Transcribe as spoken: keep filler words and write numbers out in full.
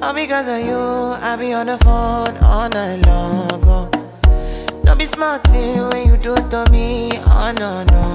All because of you, I be on the phone all night long. Oh. Don't be smart when you do it to me, oh no no.